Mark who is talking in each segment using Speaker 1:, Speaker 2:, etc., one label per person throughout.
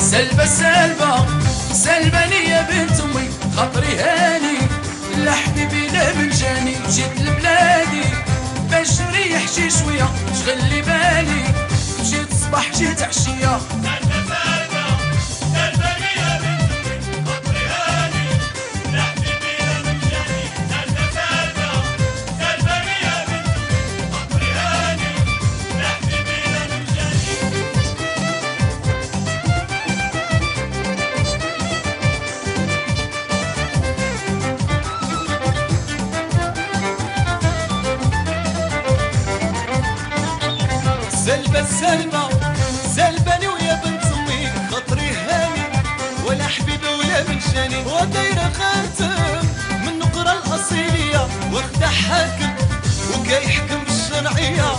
Speaker 1: سلبة سلبة سلباني يا بنت امي خاطري هاني لا حبيبي لا من جاني جيت لبلادي باش نريح شي شويه شغل لي بالي جيت صباح جيت عشيه
Speaker 2: سلبة سلبة سلباني ويا بنت امي خاطري هاني ولا حبيبي ولا من جاني ودايره خاتم من نقرة الاصيليه واخده حاكم وكا يحكم بالشرعيه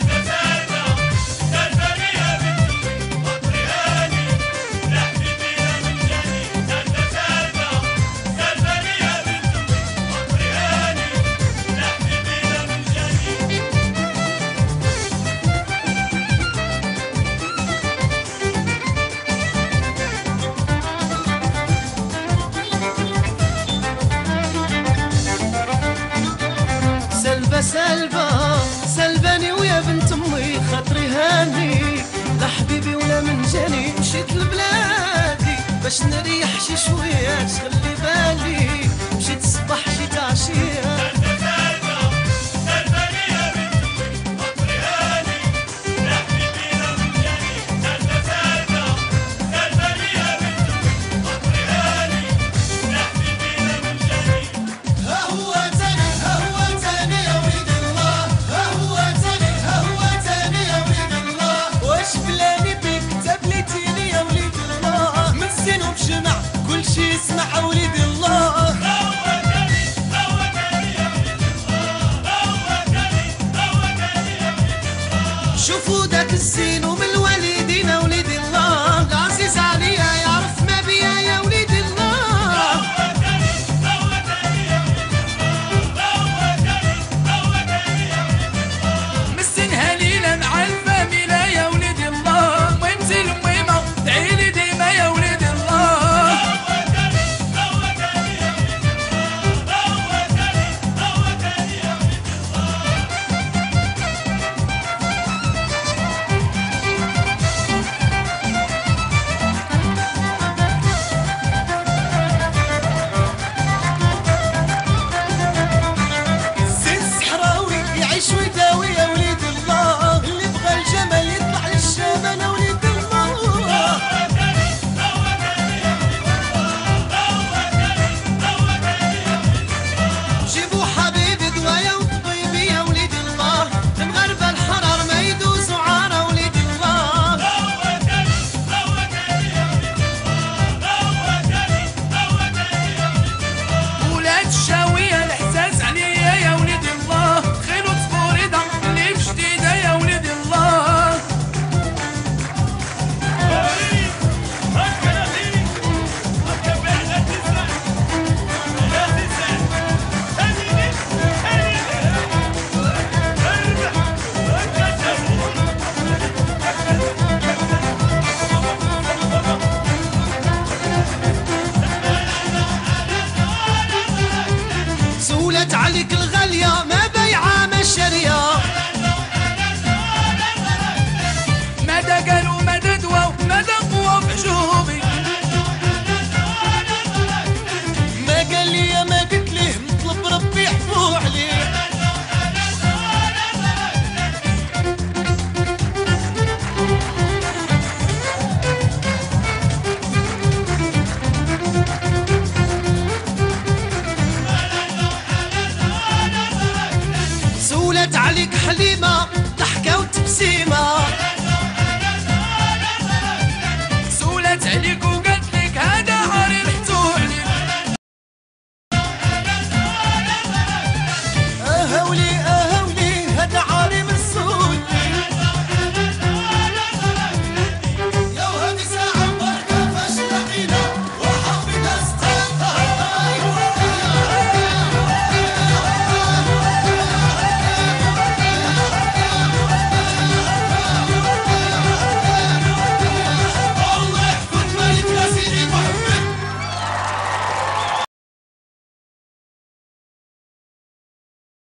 Speaker 3: سلبة سلباني ويا بنت امي خاطري هاني لا حبيبي ولا من جاني مشيت لبلاد